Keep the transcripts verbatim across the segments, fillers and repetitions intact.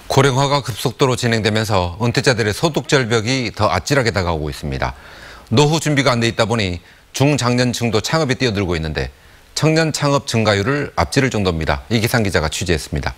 고령화가 급속도로 진행되면서 은퇴자들의 소득 절벽이 더 아찔하게 다가오고 있습니다. 노후 준비가 안 돼 있다 보니 중장년층도 창업에 뛰어들고 있는데 청년 창업 증가율을 앞지를 정도입니다. 이기상 기자가 취재했습니다.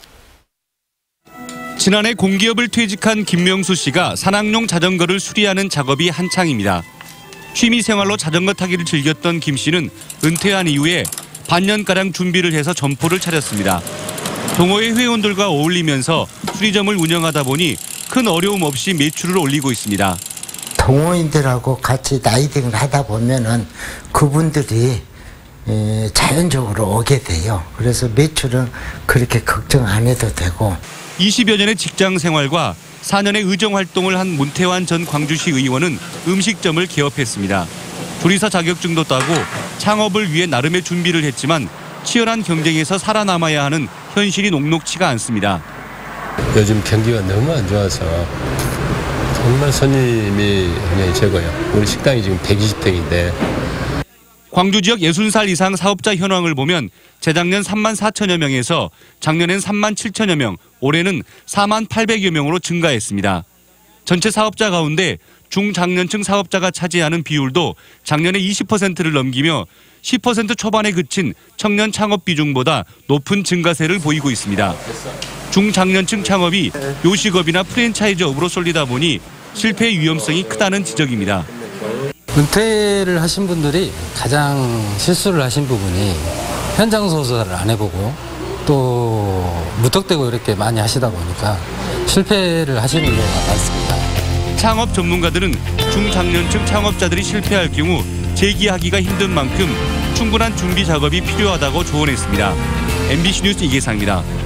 지난해 공기업을 퇴직한 김명수 씨가 산악용 자전거를 수리하는 작업이 한창입니다. 취미생활로 자전거 타기를 즐겼던 김 씨는 은퇴한 이후에 반년가량 준비를 해서 점포를 차렸습니다. 동호회 회원들과 어울리면서 수리점을 운영하다 보니 큰 어려움 없이 매출을 올리고 있습니다. 동호인들하고 같이 라이딩을 하다 보면은 그분들이 자연적으로 오게 돼요. 그래서 매출은 그렇게 걱정 안 해도 되고. 이십여 년의 직장 생활과 사 년의 의정 활동을 한 문태환 전 광주시 의원은 음식점을 개업했습니다. 조리사 자격증도 따고 창업을 위해 나름의 준비를 했지만 치열한 경쟁에서 살아남아야 하는 현실이 녹록치가 않습니다. 요즘 경기가 너무 안 좋아서 정말 손님이 굉장히 적어요. 우리 식당이 지금 백이십 평인데. 광주 지역 예순 살 이상 사업자 현황을 보면 재작년 삼만 사천여 명에서 작년엔 삼만 칠천여 명, 올해는 사만 팔백여 명으로 증가했습니다. 전체 사업자 가운데 중장년층 사업자가 차지하는 비율도 작년에 이십 퍼센트를 넘기며 십 퍼센트 초반에 그친 청년 창업 비중보다 높은 증가세를 보이고 있습니다. 중장년층 창업이 요식업이나 프랜차이즈업으로 쏠리다 보니 실패 위험성이 크다는 지적입니다. 은퇴를 하신 분들이 가장 실수를 하신 부분이 현장 조사를 안 해보고 또 무턱대고 이렇게 많이 하시다 보니까 실패를 하시는 경우가 많습니다. 창업 전문가들은 중장년층 창업자들이 실패할 경우 재기하기가 힘든 만큼 충분한 준비 작업이 필요하다고 조언했습니다. 엠비씨 뉴스 이계상입니다.